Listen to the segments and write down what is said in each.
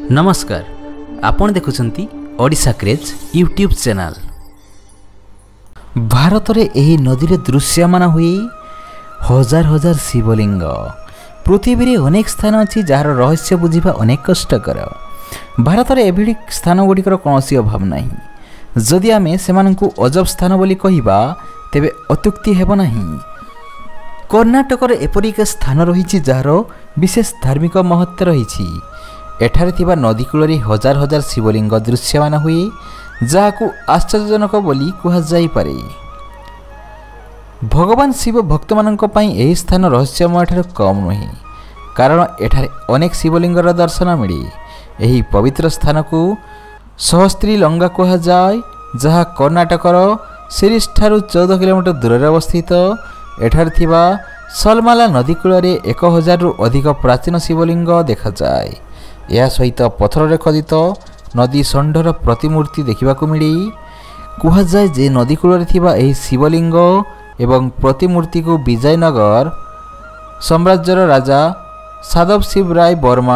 नमस्कार आपण देखुछंती Odisha craze YouTube channel. Bharat रे एही नदी रे दृश्यमान हुई हजार हजार शिवलिंग। पृथ्वी रे अनेक स्थान अछि जार रहस्य बुझिबा अनेक कष्टकर। भारत रे एभिडी स्थान गुड़िकर कौनसी अभाव नहीं। जदि आमे सेमानंकु अजब स्थान बोली कहिबा तेबे अत्युक्ति हेबो नहीं। कर्नाटक रे एपरि एक स्थान रहिछि जार विशेष धार्मिक महत्व रहिछि। एठारे थिबा नदी कूल हजार हजार शिवलिंग दृश्यमान हुए जहाकू आश्चर्यजनक बोली कुहा जाई पारे। भगवान शिव भक्त माननक पई एही स्थान रहस्यमय ठार कम नुहे, कारण एठारे अनेक शिवलिंगर दर्शन मिले। एही पवित्र स्थान को सहस्त्री लंगा कुहा जाय, जहा कर्नाटकर सिरिस ठारू 14 किलोमीटर दूर रे अवस्थित। एठारे थिबा सलमाला नदी कूल 1000 रु अधिक प्राचीन शिवलिंग देखा जाए। या सहित पथर रे खोदित नदी षंढर प्रतिमूर्ति देखा मिले। कुहा जाए जे नदी कूल थिबा एही शिवलिंग एवं प्रतिमूर्ति को विजयनगर साम्राज्यर राजा साधव शिव राय वर्मा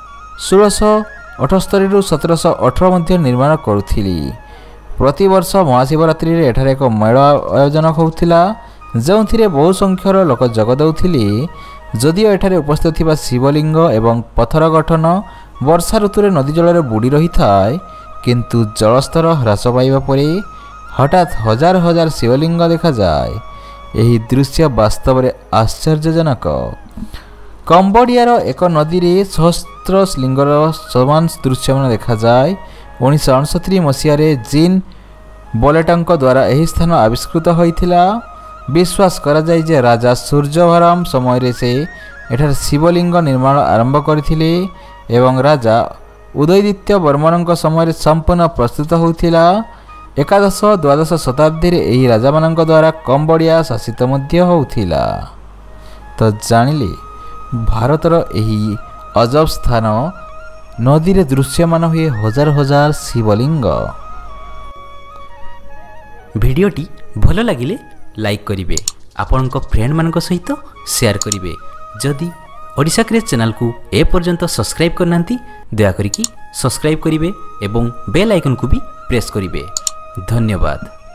1678 रु 1718 मध्य निर्माण करुथिली। प्रतिवर्ष महाशिवरात्रि रे एठारे एक मेला आयोजन होउथिला, जोंथिरे बहु संख्यार लोक जग दउथिले। जदिओ एठारे उपस्थित थिबा शिवलिंग एवं पथर गठन वर्षा ऋतु रे नदी जल बुड़ी रही थाए, किंतु जलस्तर ह्रास पाइबा परे हठात हजार हजार शिवलिंग देखा जाए। यही दृश्य वास्तव में आश्चर्यजनक। कंबोडियार एक नदी रे सहस्त्र लिंगर समान दृश्यमान देखा जाए। 1969 मसीह जीन बोलेटंक द्वारा यही स्थान आविष्कृत होइथिला। विश्वास करा जाय जे राजा सूर्यभराम समय रे से एठार शिवलिंग निर्माण आरंभ करथिले एवं राजा उदयदित्य वर्मनक समय संपूर्ण प्रस्तुत होउथिला। 11-12 शताब्दी रे एही राजा मानक द्वारा कंबोडिया शासित मध्य होउथिला। तो जानिले भारतर एही अजब स्थान नदी रे दृश्यमान हुए हजार हजार शिवलिंग। भिडियोटी भल लागिले लाइक करिवे, आपनक फ्रेंड मानक सहित शेयर करिवे। जदि ओडिशा क्रेज चैनल को ए पर्यंत सब्सक्राइब करनांती दया करिकी सब्सक्राइब करिवे एवं बेल आइकन को भी प्रेस करिवे। धन्यवाद।